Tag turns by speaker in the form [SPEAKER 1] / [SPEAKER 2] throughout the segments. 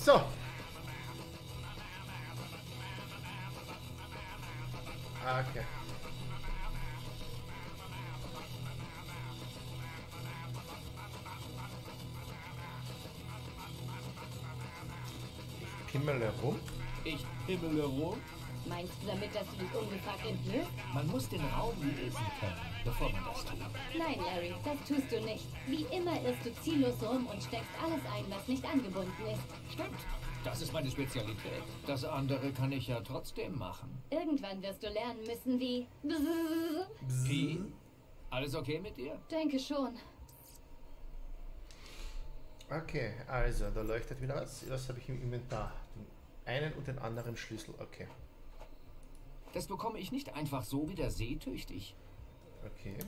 [SPEAKER 1] So. Okay. Ich pimmele rum.
[SPEAKER 2] Ich himmele rum.
[SPEAKER 3] Meinst du damit, dass du dich ungefragt entlöst?
[SPEAKER 2] Man muss den Raum lesen können, bevor man das tut.
[SPEAKER 3] Nein, Larry, das tust du nicht. Wie immer irrst du ziellos rum und steckst alles ein, was nicht angebunden ist.
[SPEAKER 2] Stimmt. Das ist meine Spezialität. Das andere kann ich ja trotzdem machen.
[SPEAKER 3] Irgendwann wirst du lernen müssen, wie...
[SPEAKER 2] Pi? Alles okay mit dir?
[SPEAKER 3] Denke schon.
[SPEAKER 1] Okay, also, da leuchtet wieder was. Das habe ich im Inventar. Den einen und den anderen Schlüssel. Okay.
[SPEAKER 2] Das bekomme ich nicht einfach so wieder seetüchtig.
[SPEAKER 1] Okay.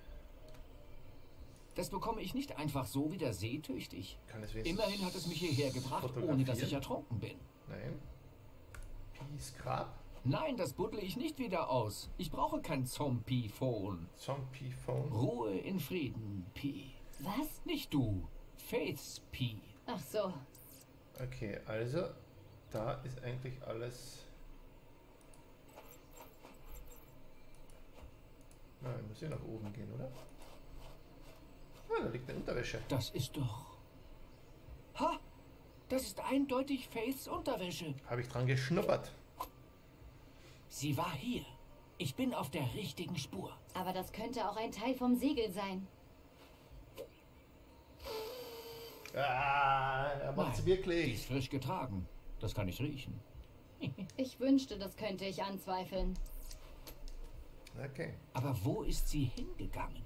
[SPEAKER 2] Das bekomme ich nicht einfach so wieder seetüchtig.
[SPEAKER 1] Kann es wenigstens
[SPEAKER 2] Immerhin hat es mich hierher gebracht, ohne dass ich ertrunken bin.
[SPEAKER 1] Nein. Pies Grab.
[SPEAKER 2] Nein, das buddle ich nicht wieder aus. Ich brauche kein Zombie-Phone.
[SPEAKER 1] Zombie-Phone.
[SPEAKER 2] Ruhe in Frieden, Pi.
[SPEAKER 3] Was?
[SPEAKER 2] Nicht du. Faiths Pi.
[SPEAKER 3] Ach so.
[SPEAKER 1] Okay, also, da ist eigentlich alles... Na, ich muss ja nach oben gehen, oder? Ah, da liegt eine Unterwäsche.
[SPEAKER 2] Das ist doch... Ha! Das ist eindeutig Faiths Unterwäsche.
[SPEAKER 1] Habe ich dran geschnuppert.
[SPEAKER 2] Sie war hier. Ich bin auf der richtigen Spur.
[SPEAKER 3] Aber das könnte auch ein Teil vom Segel sein.
[SPEAKER 1] Ah, er macht's
[SPEAKER 2] Nein,
[SPEAKER 1] wirklich.
[SPEAKER 2] Die ist frisch getragen. Das kann ich riechen.
[SPEAKER 3] Ich wünschte, das könnte ich anzweifeln.
[SPEAKER 1] Okay,
[SPEAKER 2] Aber wo ist sie hingegangen?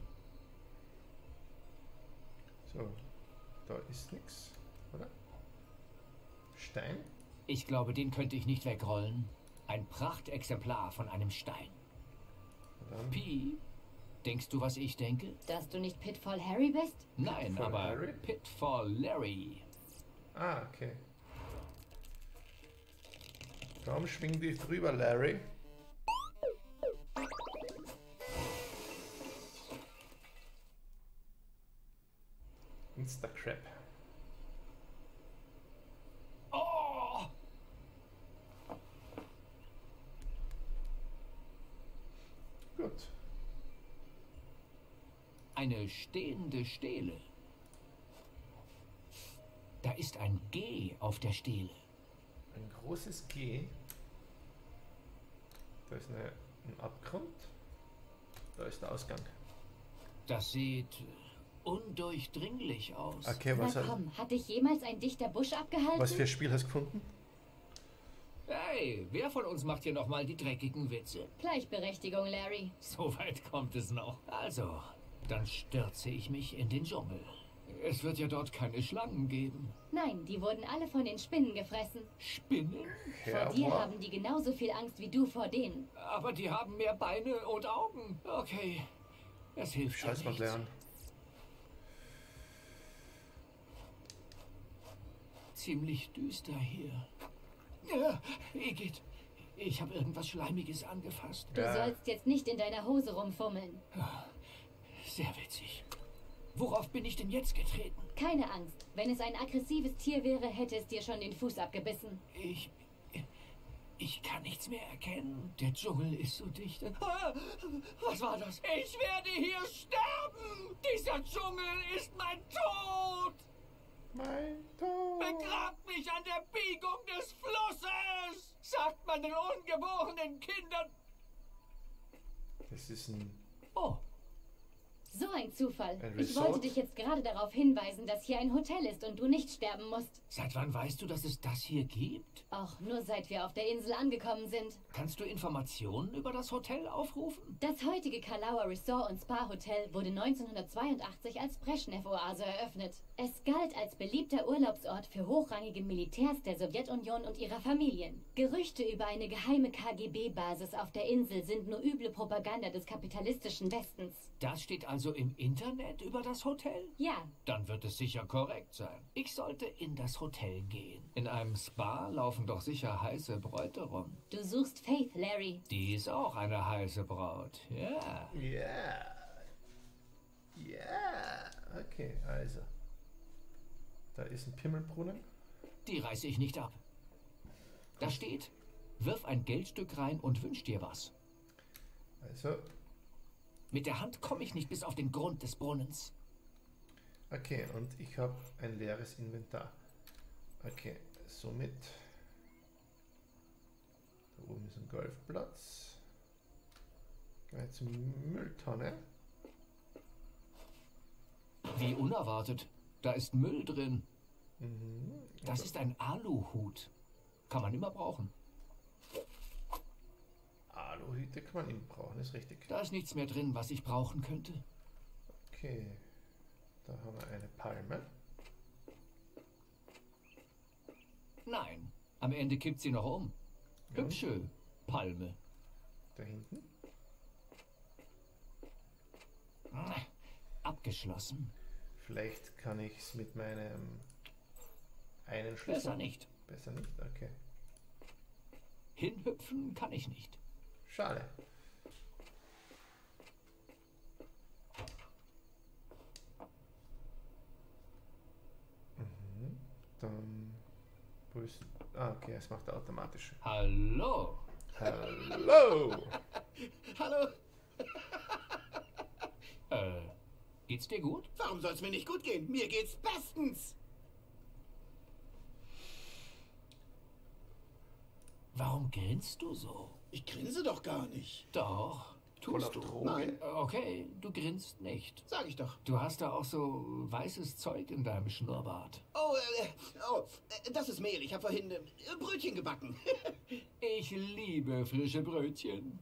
[SPEAKER 1] so. Da ist nichts, oder? Stein?
[SPEAKER 2] Ich glaube, den könnte ich nicht wegrollen. Ein Prachtexemplar von einem Stein.
[SPEAKER 1] Na dann.
[SPEAKER 2] Pi, denkst du, was ich denke?
[SPEAKER 3] Dass du nicht Pitfall Harry bist?
[SPEAKER 2] Nein,
[SPEAKER 1] Pitfall
[SPEAKER 2] aber
[SPEAKER 1] Larry?
[SPEAKER 2] Pitfall Larry.
[SPEAKER 1] Ah, okay. Komm, schwing dich drüber, Larry. Instacrap.
[SPEAKER 2] Oh!
[SPEAKER 1] Gut.
[SPEAKER 2] Eine stehende Stele. Da ist ein G auf der Stele.
[SPEAKER 1] Ein großes G. Da ist ein Abgrund. Da ist der Ausgang.
[SPEAKER 2] Das sieht undurchdringlich aus.
[SPEAKER 1] Okay,
[SPEAKER 3] Na komm, hat dich jemals ein dichter Busch abgehalten?
[SPEAKER 1] was für ein Spiel hast du gefunden?
[SPEAKER 2] Hey, wer von uns macht hier nochmal die dreckigen Witze?
[SPEAKER 3] Gleichberechtigung, Larry.
[SPEAKER 2] So weit kommt es noch. Also, dann stürze ich mich in den Dschungel. Es wird ja dort keine Schlangen geben.
[SPEAKER 3] Nein, die wurden alle von den Spinnen gefressen.
[SPEAKER 2] Spinnen?
[SPEAKER 3] Vor dir haben die genauso viel Angst wie du vor denen.
[SPEAKER 2] Aber die haben mehr Beine und Augen. Okay, es hilft ja
[SPEAKER 1] Scheiß mal
[SPEAKER 2] nichts.
[SPEAKER 1] lernen.
[SPEAKER 2] Ziemlich düster hier. Ja, Igitt, ich habe irgendwas Schleimiges angefasst.
[SPEAKER 3] Du sollst jetzt nicht in deiner Hose rumfummeln.
[SPEAKER 2] Sehr witzig. Worauf bin ich denn jetzt getreten?
[SPEAKER 3] Keine Angst. Wenn es ein aggressives Tier wäre, hätte es dir schon den Fuß abgebissen.
[SPEAKER 2] Ich kann nichts mehr erkennen. Der Dschungel ist so dicht. Ah, was war das? Ich werde hier sterben! Dieser Dschungel ist mein Tod!
[SPEAKER 1] Mein Tod.
[SPEAKER 2] Begrabt mich an der Biegung des Flusses! Sagt man den ungeborenen Kindern...
[SPEAKER 1] Das ist ein...
[SPEAKER 3] Oh. So ein Zufall.
[SPEAKER 1] Ein
[SPEAKER 3] Ich
[SPEAKER 1] Resort?
[SPEAKER 3] wollte dich jetzt gerade darauf hinweisen, dass hier ein Hotel ist und du nicht sterben musst.
[SPEAKER 2] Seit wann weißt du, dass es das hier gibt?
[SPEAKER 3] Auch nur seit wir auf der Insel angekommen sind.
[SPEAKER 2] Kannst du Informationen über das Hotel aufrufen?
[SPEAKER 3] Das heutige Kalauer Resort und Spa Hotel wurde 1982 als Breschnew-Oase eröffnet. Es galt als beliebter Urlaubsort für hochrangige Militärs der Sowjetunion und ihrer Familien. Gerüchte über eine geheime KGB-Basis auf der Insel sind nur üble Propaganda des kapitalistischen Westens.
[SPEAKER 2] Das steht also im Internet über das Hotel?
[SPEAKER 3] Ja,
[SPEAKER 2] Dann wird es sicher korrekt sein. Ich sollte in das Hotel gehen. In einem Spa laufen doch sicher heiße Bräute rum.
[SPEAKER 3] du suchst Faith, Larry.
[SPEAKER 2] Die ist auch eine heiße Braut. Ja.
[SPEAKER 1] Ja. Ja. Okay, also. Da ist ein Pimmelbrunnen.
[SPEAKER 2] Die reiße ich nicht ab. Da steht, wirf ein Geldstück rein und wünsch dir was.
[SPEAKER 1] Also,
[SPEAKER 2] Mit der Hand komme ich nicht bis auf den Grund des Brunnens.
[SPEAKER 1] okay, und ich habe ein leeres Inventar. Okay, somit. Da oben ist ein Golfplatz. Gehen wir zur Mülltonne.
[SPEAKER 2] Wie unerwartet. Da ist Müll drin.
[SPEAKER 1] Mhm.
[SPEAKER 2] Das ist ein Aluhut. Kann man immer brauchen.
[SPEAKER 1] Aluhüte kann man immer brauchen, ist richtig.
[SPEAKER 2] Da ist nichts mehr drin, was ich brauchen könnte.
[SPEAKER 1] Okay, da haben wir eine Palme.
[SPEAKER 2] Nein, am Ende kippt sie noch um. Hübsche Palme.
[SPEAKER 1] Da hinten.
[SPEAKER 2] Abgeschlossen.
[SPEAKER 1] Vielleicht kann ich es mit meinem einen Schlüssel.
[SPEAKER 2] Besser nicht.
[SPEAKER 1] Besser nicht? Okay.
[SPEAKER 2] Hinhüpfen kann ich nicht.
[SPEAKER 1] Schade. Mhm. Dann. Wo ist. Ah, okay, es macht er automatisch.
[SPEAKER 2] Hallo.
[SPEAKER 1] Hallo!
[SPEAKER 4] Hallo,
[SPEAKER 2] Geht's dir gut?
[SPEAKER 4] warum soll's mir nicht gut gehen? Mir geht's bestens.
[SPEAKER 2] Warum grinst du so?
[SPEAKER 4] Ich grinse doch gar nicht.
[SPEAKER 2] Doch,
[SPEAKER 1] Voll auf
[SPEAKER 2] tust du.
[SPEAKER 1] Droge.
[SPEAKER 4] Nein,
[SPEAKER 2] Okay, du grinst nicht.
[SPEAKER 4] sag ich doch.
[SPEAKER 2] Du hast da auch so weißes Zeug in deinem Schnurrbart.
[SPEAKER 4] Das ist Mehl. Ich habe vorhin Brötchen gebacken.
[SPEAKER 2] Ich liebe frische Brötchen.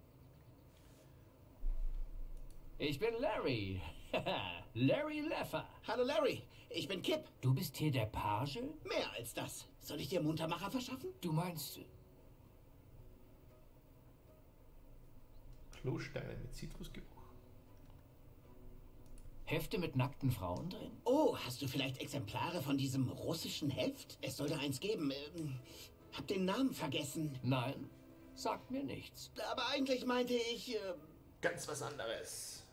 [SPEAKER 2] Ich bin Larry. Larry Leffer.
[SPEAKER 4] Hallo Larry, ich bin Kip.
[SPEAKER 2] Du bist hier der Page?
[SPEAKER 4] Mehr als das. Soll ich dir Muntermacher verschaffen?
[SPEAKER 2] Du meinst...
[SPEAKER 1] Klosteine mit Zitrusgeruch.
[SPEAKER 2] Hefte mit nackten Frauen drin?
[SPEAKER 4] Oh, hast du vielleicht Exemplare von diesem russischen Heft? Es soll da eins geben. Hab den Namen vergessen.
[SPEAKER 2] Nein, sagt mir nichts.
[SPEAKER 4] Aber eigentlich meinte ich...
[SPEAKER 1] Ganz was anderes.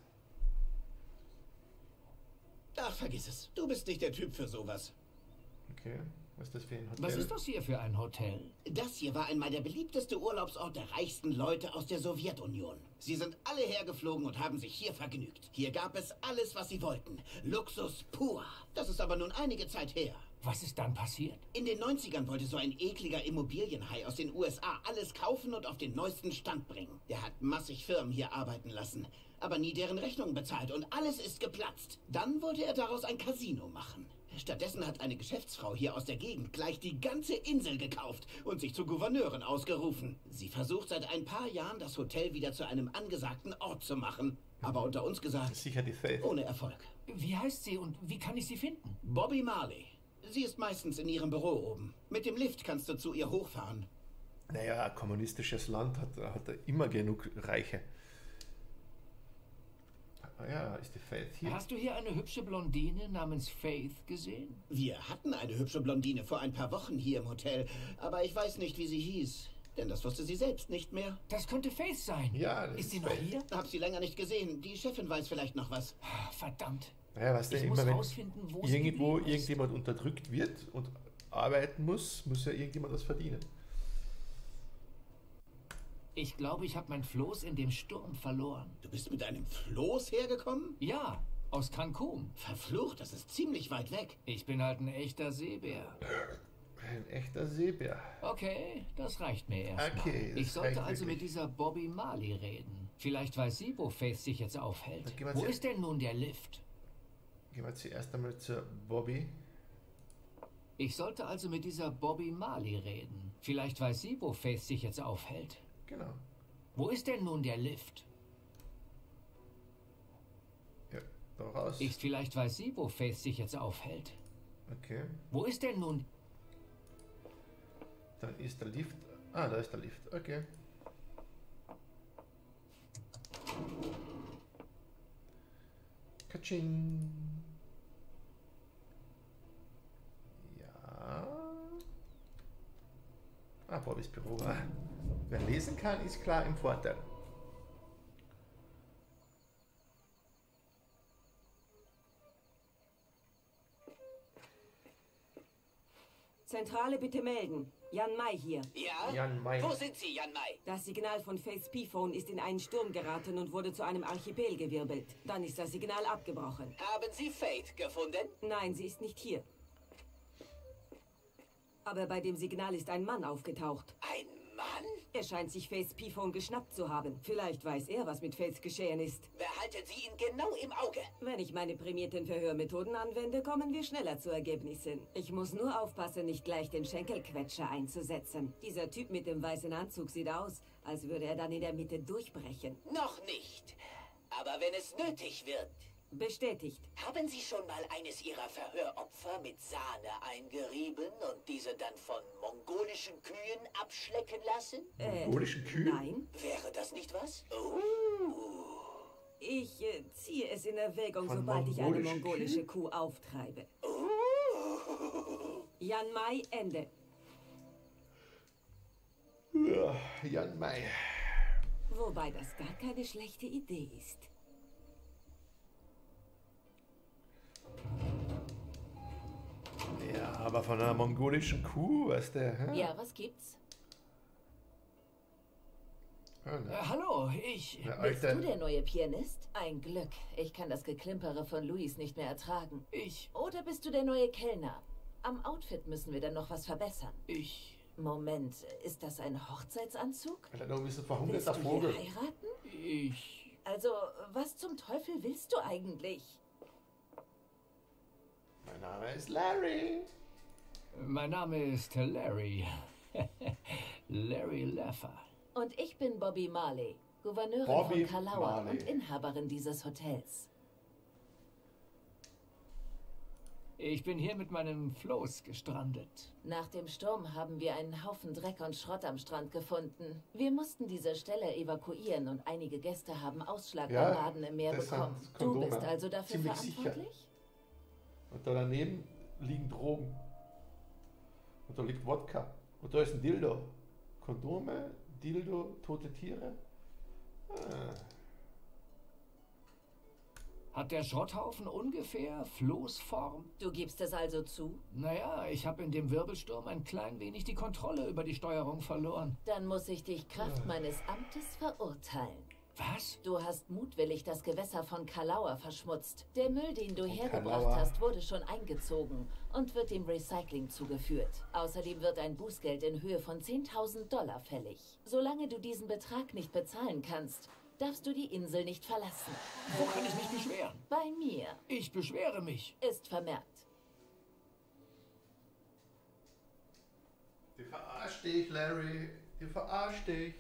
[SPEAKER 4] Ach, vergiss es. Du bist nicht der Typ für sowas.
[SPEAKER 1] Okay, was ist das für ein Hotel?
[SPEAKER 2] Was ist das hier für ein Hotel?
[SPEAKER 4] Das hier war einmal der beliebteste Urlaubsort der reichsten Leute aus der Sowjetunion. Sie sind alle hergeflogen und haben sich hier vergnügt. Hier gab es alles, was sie wollten. Luxus pur. Das ist aber nun einige Zeit her.
[SPEAKER 2] Was ist dann passiert?
[SPEAKER 4] In den 90ern wollte so ein ekliger Immobilienhai aus den USA alles kaufen und auf den neuesten Stand bringen. Der hat massig Firmen hier arbeiten lassen, aber nie deren Rechnungen bezahlt und alles ist geplatzt. Dann wollte er daraus ein Casino machen. Stattdessen hat eine Geschäftsfrau hier aus der Gegend gleich die ganze Insel gekauft und sich zur Gouverneurin ausgerufen. Sie versucht seit ein paar Jahren, das Hotel wieder zu einem angesagten Ort zu machen. Aber unter uns gesagt,
[SPEAKER 1] Sicher die Faith.
[SPEAKER 4] ohne Erfolg.
[SPEAKER 2] Wie heißt sie und wie kann ich sie finden?
[SPEAKER 4] Bobby Marley. Sie ist meistens in ihrem Büro oben. Mit dem Lift kannst du zu ihr hochfahren.
[SPEAKER 1] Naja, ein kommunistisches Land hat immer genug Reiche. Ah ja, ist die Faith hier?
[SPEAKER 2] Hast du hier eine hübsche Blondine namens Faith gesehen?
[SPEAKER 4] Wir hatten eine hübsche Blondine vor ein paar Wochen hier im Hotel, aber ich weiß nicht, wie sie hieß. Denn das wusste sie selbst nicht mehr.
[SPEAKER 2] Das könnte Faith sein.
[SPEAKER 1] Ja, das
[SPEAKER 2] Ist sie
[SPEAKER 1] ist
[SPEAKER 2] noch
[SPEAKER 1] Faith.
[SPEAKER 2] hier?
[SPEAKER 4] Hab sie länger nicht gesehen. Die Chefin weiß vielleicht noch was.
[SPEAKER 2] Verdammt.
[SPEAKER 1] Naja, weißt du,
[SPEAKER 2] Ich
[SPEAKER 1] immer
[SPEAKER 2] muss
[SPEAKER 1] wenn
[SPEAKER 2] rausfinden, wo sie
[SPEAKER 1] irgendwo
[SPEAKER 2] geblieben ist.
[SPEAKER 1] irgendjemand unterdrückt wird und arbeiten muss, muss ja irgendjemand was verdienen.
[SPEAKER 2] Ich glaube, ich habe mein Floß in dem Sturm verloren.
[SPEAKER 4] Du bist mit einem Floß hergekommen?
[SPEAKER 2] Ja, aus Cancun.
[SPEAKER 4] Verflucht, das ist ziemlich weit weg.
[SPEAKER 2] Ich bin halt ein echter Seebär.
[SPEAKER 1] Ein echter Seebär.
[SPEAKER 2] Okay, das reicht mir erstmal.
[SPEAKER 1] Okay, das
[SPEAKER 2] Ich sollte
[SPEAKER 1] reicht
[SPEAKER 2] also
[SPEAKER 1] wirklich.
[SPEAKER 2] mit dieser Bobby Marley reden. Vielleicht weiß sie, wo Faith sich jetzt aufhält.
[SPEAKER 1] Dann gehen wir
[SPEAKER 2] Wo
[SPEAKER 1] zu-
[SPEAKER 2] ist denn nun der Lift?
[SPEAKER 1] Gehen wir zuerst einmal zur Bobby.
[SPEAKER 2] Ich sollte also mit dieser Bobby Marley reden. Vielleicht weiß sie, wo Faith sich jetzt aufhält.
[SPEAKER 1] Genau.
[SPEAKER 2] Wo ist denn nun der Lift?
[SPEAKER 1] Ja, da raus.
[SPEAKER 2] Vielleicht weiß sie, wo Faith sich jetzt aufhält.
[SPEAKER 1] Okay.
[SPEAKER 2] Wo ist denn nun...
[SPEAKER 1] Dann ist der Lift. Ah, da ist der Lift. Okay. Katsching. Ja. Ah, Bobbys Büro. Ah. Wer lesen kann, ist klar im Vorteil.
[SPEAKER 5] Zentrale bitte melden. Jan Mai hier.
[SPEAKER 4] Ja?
[SPEAKER 1] Jan Mai.
[SPEAKER 4] Wo sind Sie, Jan Mai?
[SPEAKER 5] Das Signal von Faiths P-Phone ist in einen Sturm geraten und wurde zu einem Archipel gewirbelt. Dann ist das Signal abgebrochen.
[SPEAKER 4] Haben Sie Faith gefunden?
[SPEAKER 5] Nein, sie ist nicht hier. Aber bei dem Signal ist ein Mann aufgetaucht.
[SPEAKER 4] Ein Mann?
[SPEAKER 5] Er scheint sich Faiths P-Phone geschnappt zu haben. Vielleicht weiß er, was mit Faith geschehen ist.
[SPEAKER 4] Behalten Sie ihn genau im Auge.
[SPEAKER 5] Wenn ich meine prämierten Verhörmethoden anwende, kommen wir schneller zu Ergebnissen. Ich muss nur aufpassen, nicht gleich den Schenkelquetscher einzusetzen. Dieser Typ mit dem weißen Anzug sieht aus, als würde er dann in der Mitte durchbrechen.
[SPEAKER 4] Noch nicht. Aber wenn es nötig wird.
[SPEAKER 5] Bestätigt.
[SPEAKER 4] Haben Sie schon mal eines Ihrer Verhöropfer mit Sahne eingerieben und diese dann von mongolischen Kühen abschlecken lassen?
[SPEAKER 1] Mongolischen Kühe?
[SPEAKER 5] Nein.
[SPEAKER 4] Wäre das nicht was?
[SPEAKER 5] Ich ziehe es in Erwägung,
[SPEAKER 1] Von
[SPEAKER 5] sobald ich eine
[SPEAKER 1] mongolischen
[SPEAKER 5] mongolische Kuh auftreibe. Jan Mai, Ende.
[SPEAKER 1] Ja, Jan Mai.
[SPEAKER 5] Wobei das gar keine schlechte Idee ist.
[SPEAKER 1] Ja, aber von einer mongolischen Kuh, weißt du? Hä?
[SPEAKER 3] Ja, was gibt's?
[SPEAKER 2] Hallo, ich...
[SPEAKER 1] Der
[SPEAKER 3] Bist du
[SPEAKER 1] alte,
[SPEAKER 3] der neue Pianist? Ein Glück. Ich kann das Geklimpere von Luis nicht mehr ertragen.
[SPEAKER 2] Ich...
[SPEAKER 3] Oder bist du der neue Kellner? Am Outfit müssen wir dann noch was verbessern. Moment, ist das ein Hochzeitsanzug?
[SPEAKER 1] Alter, du bist ein
[SPEAKER 3] Willst
[SPEAKER 1] verhungerter
[SPEAKER 3] du
[SPEAKER 1] Vogel.
[SPEAKER 3] hier heiraten?
[SPEAKER 2] Ich...
[SPEAKER 3] Also, was zum Teufel willst du eigentlich?
[SPEAKER 1] Mein Name ist Larry.
[SPEAKER 2] Mein Name ist Larry. Larry Laffer.
[SPEAKER 3] Und ich bin Bobby Marley, Gouverneurin
[SPEAKER 1] Bobby
[SPEAKER 3] von Kalawa
[SPEAKER 1] Marley.
[SPEAKER 3] und Inhaberin dieses Hotels.
[SPEAKER 2] Ich bin hier mit meinem Floß gestrandet.
[SPEAKER 3] Nach dem Sturm haben wir einen Haufen Dreck und Schrott am Strand gefunden. Wir mussten diese Stelle evakuieren und einige Gäste haben Ausschlag
[SPEAKER 1] Ja,
[SPEAKER 3] beim Baden im Meer
[SPEAKER 1] das sind
[SPEAKER 3] bekommen. Du
[SPEAKER 1] Kondome.
[SPEAKER 3] bist also dafür
[SPEAKER 1] Ziemlich sicher.
[SPEAKER 3] verantwortlich?
[SPEAKER 1] Und da daneben liegen Drogen. Und da liegt Wodka. Und da ist ein Dildo. Kondome, Dildo, tote Tiere. Ah.
[SPEAKER 2] Hat der Schrotthaufen ungefähr Floßform?
[SPEAKER 3] Du gibst es also zu?
[SPEAKER 2] Naja, ich habe in dem Wirbelsturm ein klein wenig die Kontrolle über die Steuerung verloren.
[SPEAKER 3] Dann muss ich dich Kraft meines Amtes verurteilen.
[SPEAKER 2] Was?
[SPEAKER 3] Du hast mutwillig das Gewässer von Kalawa verschmutzt. Der Müll, den du hergebracht
[SPEAKER 1] Kalawa.
[SPEAKER 3] hast, wurde schon eingezogen und wird dem Recycling zugeführt. Außerdem wird ein Bußgeld in Höhe von $10.000 fällig. Solange du diesen Betrag nicht bezahlen kannst, darfst du die Insel nicht verlassen.
[SPEAKER 2] Wo kann ich mich beschweren?
[SPEAKER 3] Bei mir.
[SPEAKER 2] Ich beschwere mich.
[SPEAKER 3] Ist vermerkt.
[SPEAKER 1] Die verarscht dich, Larry. Die verarscht dich.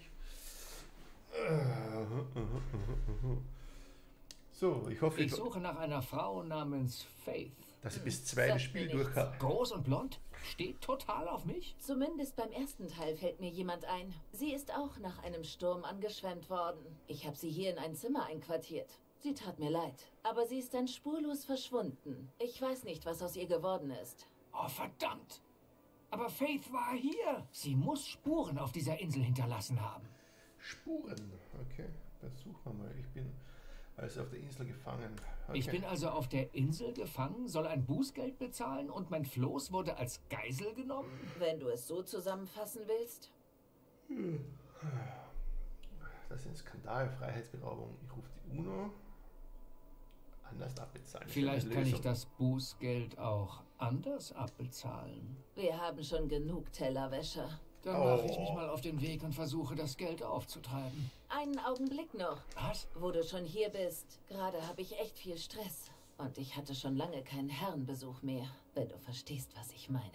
[SPEAKER 1] So, ich hoffe,
[SPEAKER 2] Ich suche nach einer Frau namens Faith.
[SPEAKER 1] dass ich bis zwei das
[SPEAKER 3] Sagt
[SPEAKER 1] Spiel
[SPEAKER 3] mir
[SPEAKER 1] durch
[SPEAKER 3] nichts.
[SPEAKER 1] habe.
[SPEAKER 2] Groß und blond? Steht total auf mich?
[SPEAKER 3] Zumindest beim ersten Teil fällt mir jemand ein. Sie ist auch nach einem Sturm angeschwemmt worden. Ich habe sie hier in ein Zimmer einquartiert. Sie tat mir leid. Aber sie ist dann spurlos verschwunden. Ich weiß nicht, was aus ihr geworden ist.
[SPEAKER 2] Oh, verdammt! Aber Faith war hier. Sie muss Spuren auf dieser Insel hinterlassen haben.
[SPEAKER 1] Spuren. Okay, das suchen wir mal. Ich bin also auf der Insel gefangen. Okay.
[SPEAKER 2] Ich bin also auf der Insel gefangen, soll ein Bußgeld bezahlen und mein Floß wurde als Geisel genommen?
[SPEAKER 3] Wenn du es so zusammenfassen willst.
[SPEAKER 1] Das ist ein Skandal, Freiheitsberaubung. Ich rufe die UNO. Anders abbezahlen. ist
[SPEAKER 2] Vielleicht
[SPEAKER 1] eine
[SPEAKER 2] kann ich
[SPEAKER 1] Lösung.
[SPEAKER 2] das Bußgeld auch anders abbezahlen.
[SPEAKER 3] Wir haben schon genug Tellerwäscher.
[SPEAKER 2] Dann mache ich mich mal auf den Weg und versuche, das Geld aufzutreiben.
[SPEAKER 3] Einen Augenblick noch.
[SPEAKER 2] Was?
[SPEAKER 3] Wo du schon hier bist. Gerade habe ich echt viel Stress. Und ich hatte schon lange keinen Herrenbesuch mehr. Wenn du verstehst, was ich meine.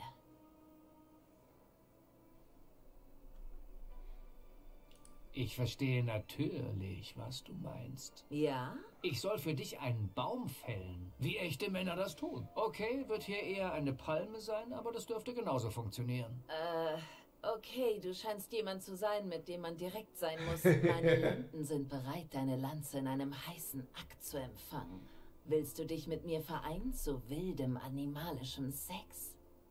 [SPEAKER 2] Ich verstehe natürlich, was du meinst.
[SPEAKER 3] Ja?
[SPEAKER 2] Ich soll für dich einen Baum fällen, wie echte Männer das tun. Okay, wird hier eher eine Palme sein, aber das dürfte genauso funktionieren.
[SPEAKER 3] Okay, du scheinst jemand zu sein, mit dem man direkt sein muss. Meine Lenden sind bereit, deine Lanze in einem heißen Akt zu empfangen. Willst du dich mit mir vereinen zu wildem, animalischem Sex?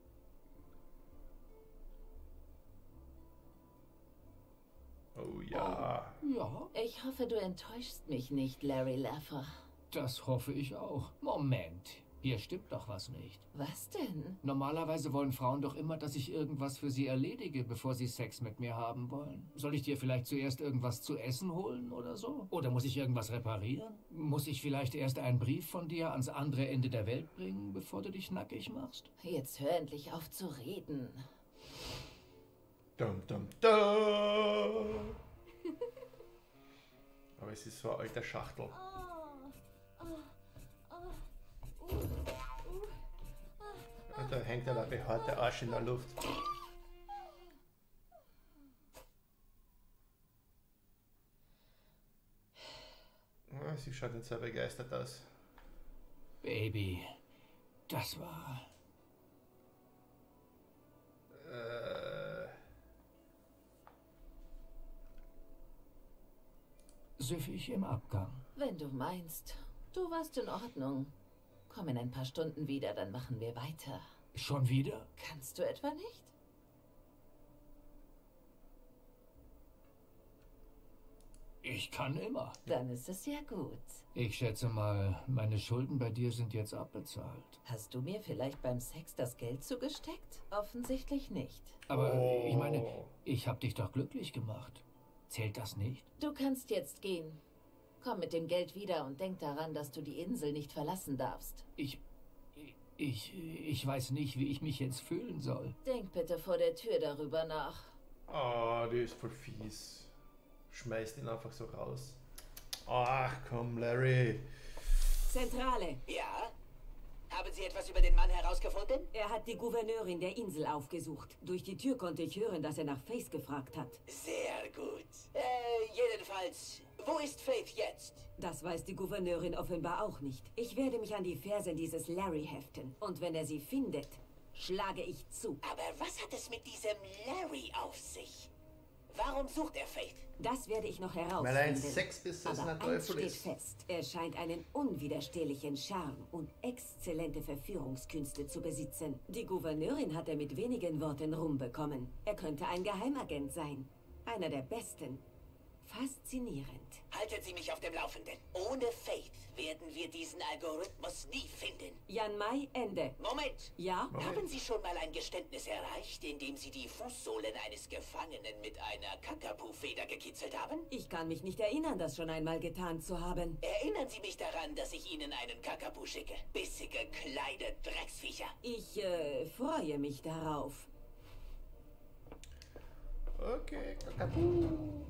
[SPEAKER 1] Oh ja.
[SPEAKER 2] Ja,
[SPEAKER 3] Ich hoffe, du enttäuschst mich nicht, Larry Laffer.
[SPEAKER 2] das hoffe ich auch. Moment. Hier stimmt doch was nicht.
[SPEAKER 6] Was denn?
[SPEAKER 2] Normalerweise wollen Frauen doch immer, dass ich irgendwas für sie erledige, bevor sie Sex mit mir haben wollen. Soll ich dir vielleicht zuerst irgendwas zu essen holen oder so? Oder muss ich irgendwas reparieren? Muss ich vielleicht erst einen Brief von dir ans andere Ende der Welt bringen, bevor du dich nackig machst?
[SPEAKER 6] Jetzt hör endlich auf zu reden.
[SPEAKER 1] Dum, dum, dum. Aber es ist so eine alte Schachtel. Und da hängt ja der behaarte Arsch in der Luft. Ja, sie schaut nicht sehr begeistert aus.
[SPEAKER 2] Baby, das war... Süffig im Abgang.
[SPEAKER 6] Wenn du meinst, du warst in Ordnung. Komm in ein paar Stunden wieder, dann machen wir weiter.
[SPEAKER 2] Schon wieder?
[SPEAKER 6] Kannst du etwa nicht?
[SPEAKER 2] Ich kann immer.
[SPEAKER 6] Dann ist es ja gut.
[SPEAKER 2] Ich schätze mal, meine Schulden bei dir sind jetzt abbezahlt.
[SPEAKER 6] Hast du mir vielleicht beim Sex das Geld zugesteckt? Offensichtlich nicht.
[SPEAKER 2] Aber ich meine, ich hab dich doch glücklich gemacht. Zählt das nicht?
[SPEAKER 6] Du kannst jetzt gehen. Komm mit dem Geld wieder und denk daran, dass du die Insel nicht verlassen darfst.
[SPEAKER 2] Ich weiß nicht, wie ich mich jetzt fühlen soll.
[SPEAKER 6] Denk bitte vor der Tür darüber nach.
[SPEAKER 1] Ah, die ist voll fies. Schmeißt ihn einfach so raus. Ach komm, Larry.
[SPEAKER 5] Zentrale.
[SPEAKER 4] Ja? Haben Sie etwas über den Mann herausgefunden?
[SPEAKER 5] Er hat die Gouverneurin der Insel aufgesucht. Durch die Tür konnte ich hören, dass er nach Faith gefragt hat.
[SPEAKER 4] Sehr gut. Jedenfalls, wo ist Faith jetzt?
[SPEAKER 5] Das weiß die Gouverneurin offenbar auch nicht. Ich werde mich an die Fersen dieses Larry heften. Und wenn er sie findet, schlage ich zu.
[SPEAKER 4] Aber was hat es mit diesem Larry auf sich? Warum sucht er Faith?
[SPEAKER 5] Das werde ich noch herausfinden.
[SPEAKER 1] Weil er ein sexbesessener
[SPEAKER 5] Aber eins
[SPEAKER 1] Teufel
[SPEAKER 5] steht
[SPEAKER 1] ist.
[SPEAKER 5] fest. Er scheint einen unwiderstehlichen Charme und exzellente Verführungskünste zu besitzen. Die Gouverneurin hat er mit wenigen Worten rumbekommen. Er könnte ein Geheimagent sein. Einer der besten. Faszinierend.
[SPEAKER 4] Halten Sie mich auf dem Laufenden. Ohne Faith werden wir diesen Algorithmus nie finden.
[SPEAKER 5] Jan Mai, Ende.
[SPEAKER 4] Moment!
[SPEAKER 5] Ja?
[SPEAKER 4] Haben Sie schon mal ein Geständnis erreicht, in dem Sie die Fußsohlen eines Gefangenen mit einer Kakapoo-Feder gekitzelt haben?
[SPEAKER 5] Ich kann mich nicht erinnern, das schon einmal getan zu haben.
[SPEAKER 4] Erinnern Sie mich daran, dass ich Ihnen einen Kakapoo schicke. Bissige, kleine Drecksviecher.
[SPEAKER 5] Ich freue mich darauf.
[SPEAKER 1] Okay, Kakapu.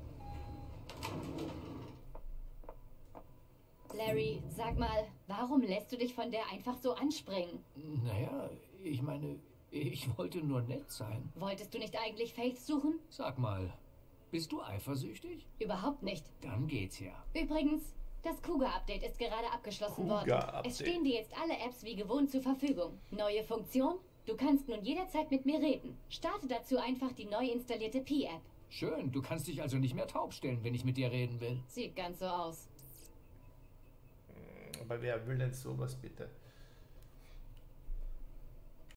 [SPEAKER 3] Larry, sag mal, warum lässt du dich von der einfach so anspringen?
[SPEAKER 2] Naja, ich meine, ich wollte nur nett sein.
[SPEAKER 3] Wolltest du nicht eigentlich Faith suchen?
[SPEAKER 2] Sag mal, bist du eifersüchtig?
[SPEAKER 3] Überhaupt nicht.
[SPEAKER 2] Dann geht's ja.
[SPEAKER 3] Übrigens, das Kuga-Update ist gerade abgeschlossen worden.
[SPEAKER 1] Kuga-Update.
[SPEAKER 3] Es stehen dir jetzt alle Apps wie gewohnt zur Verfügung. Neue Funktion? Du kannst nun jederzeit mit mir reden. Starte dazu einfach die neu installierte Pi-App.
[SPEAKER 2] Schön, du kannst dich also nicht mehr taub stellen, wenn ich mit dir reden will.
[SPEAKER 3] Sieht ganz so aus.
[SPEAKER 1] Aber wer will denn sowas bitte?